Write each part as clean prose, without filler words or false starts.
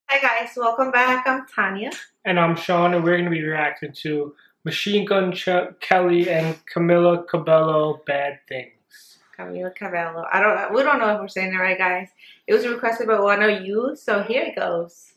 Hi guys, welcome back. I'm Tanya. And I'm Sean, and we're going to be reacting to Machine Gun Kelly and Camila Cabello, Bad Things. Camila Cabello. We don't know if we're saying it right, guys. It was requested by one of you, so here it goes.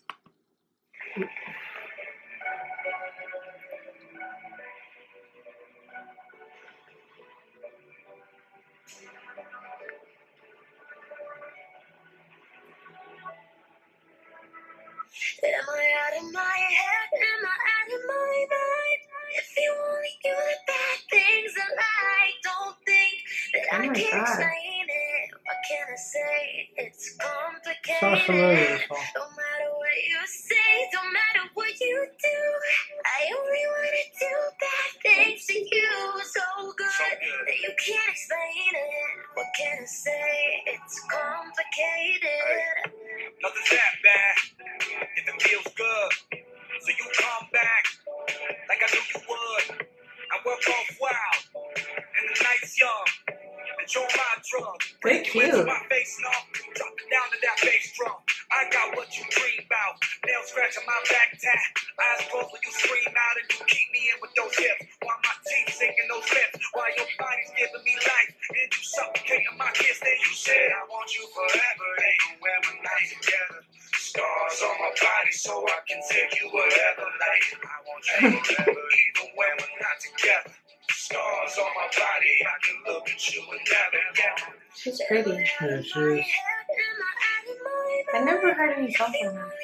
Am I out of my head? Am I out of my mind? If you only knew the bad things I like, don't think that I can't explain it. What can I say? It's complicated. Sounds familiar, this song. No matter what you say, don't matter what you do, I only wanna do bad things to you. So good that you can't explain it. What can I say? It's complicated. Nothing's that bad if it feels good. So you come back like I knew you would. And we're both wild and the night's young. And you're my drug. They're cute. My face numb. Drop it down to that bass drum. I got what you dream about. Nails scratching my back tat. Eyes closed when you scream out and you keep me in with those hips. While my teeth sinking those lips. While your body's giving me life. And you suffocating my kiss. Then you said I want you forever. Even when we're not together. Scars on my body so I can take you wherever. Like I want you forever. Even when we're not together. Scars on my body, I can look at you and never get. She's pretty. Yeah, she is. I never heard any song from her.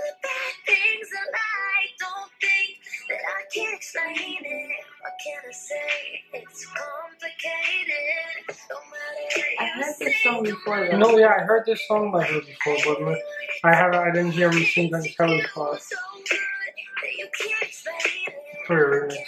I heard this song before though. No, yeah, I heard this song by her before, but I didn't hear Machine Gun Kelly's part. For remix.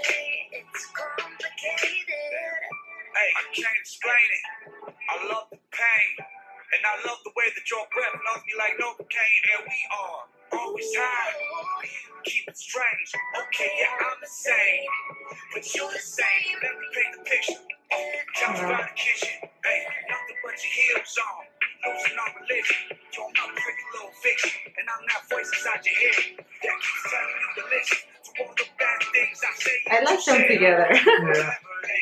Hey, I can't explain it. I love the pain. And I love the way that your breath loves me like Novocaine. And we are always high. Keep it strange. Okay, yeah, I'm the same. But you're the same. Let me paint the picture. Couch by the kitchen. Hey, nothing but your heels on. Losing our religion. You're my pretty little fiction. And I'm that voice inside your head. That keeps telling you to listen to all the bad things I say. I like them together. Yeah.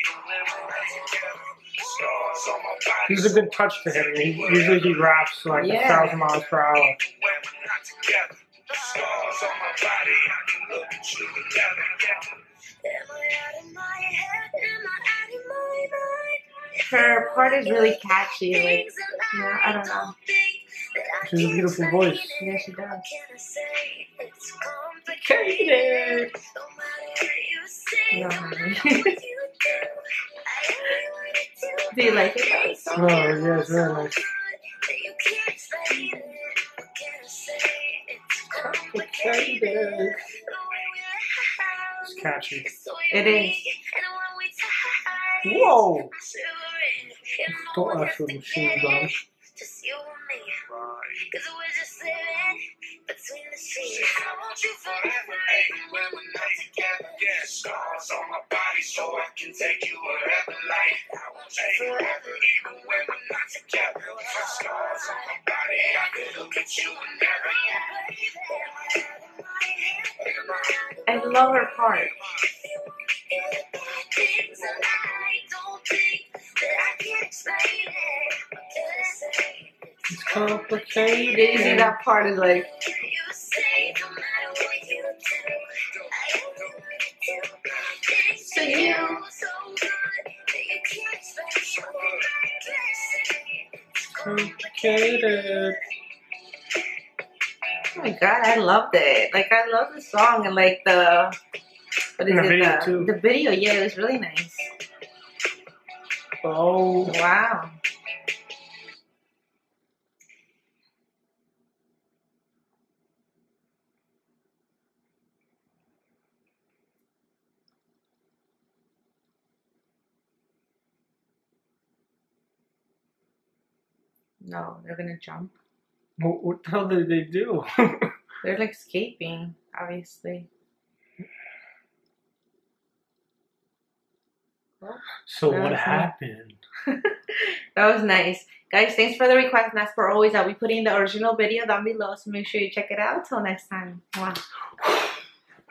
He's a good touch to him. Usually he raps like 1,000 miles per hour. Her part is really catchy. Like, yeah, I don't know. She has a beautiful voice. Yeah, she does. Complicated. No, honey. Do you like it? Oh, yeah, it's very nice. Complicated. It's catchy. It is. Whoa! Don't ask for Machine Gun. Cause we're just living between the streets. I want you forever, even when we're not together. Yeah, scars on my body so I can take you wherever. Like I want you forever, even when we're not together. Scars on my body, I can look at you and never. I love her part. It's complicated. You see that part is like. So you. Complicated. Oh my god, I loved it. Like, I love the song and like the. What is And the it? video, too. The video, yeah, it was really nice. Oh. Wow. No, they're gonna jump. What the hell did they do? They're like escaping, obviously. So what happened? That was nice. Guys, thanks for the request. And as for always, I'll be putting the original video down below. So make sure you check it out. Till next time. Wow.